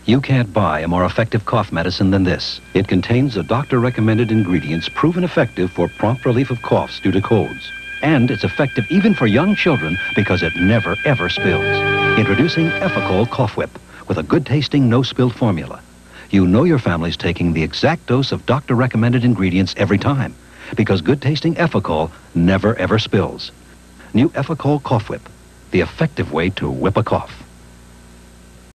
You can't buy a more effective cough medicine than this. It contains the doctor-recommended ingredients proven effective for prompt relief of coughs due to colds. And it's effective even for young children because it never, ever spills. Introducing Efficol Cough Whip with a good-tasting, no-spill formula. You know your family's taking the exact dose of doctor-recommended ingredients every time because good-tasting Efficol never, ever spills. New Efficol Cough Whip, the effective way to whip a cough.